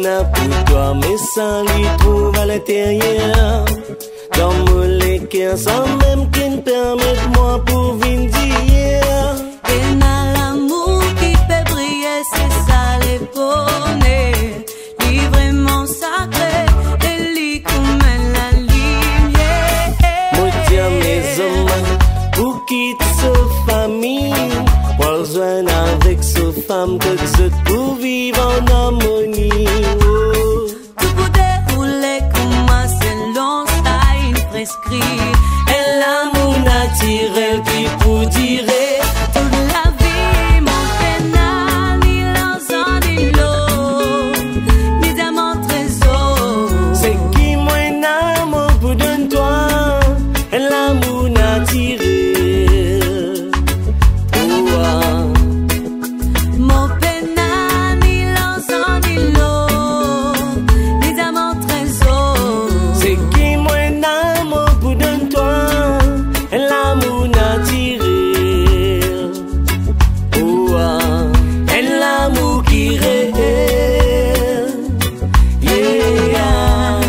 là pour toi, mais sans lui trouve à l'intérieur. Dans mon cœur, sans même qu'il me permette moi pour venir dire. Et n'a l'amour qui fait briller, c'est ça les bonheurs. Lui vraiment sacré, et lui comme la lumière. Moi tiens mes hommes, pour quitter sa famille, pour rejoindre avec sa femme, que ce pour vivre en harmonie. Tout pour dérouler comme un selon style prescrit. Et l'amour naturel qui pour dire toute la vie, mon pénal, ni l'argent, ni l'eau, ni diamant trésor. c'est qui moi un amour pour donner toi. Et l'amour naturel. Mon pénal, ni l'argent, ni l'eau, ni diamant trésor. C'est qui moi un amour pour donner toi. Et l'amour naturel. Et l'amour qui réel. Yeah.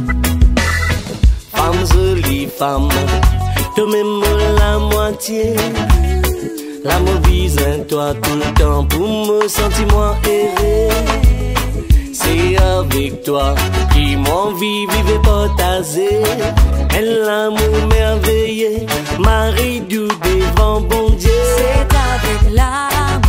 Femme jolie, femme, toi-même la moitié. L'amour vise en toi tout le temps pour me sentir moi erré. C'est avec toi qui m'envie vivre partager. Et l'amour merveilleux, Marie du devant bon Dieu. C'est avec l'amour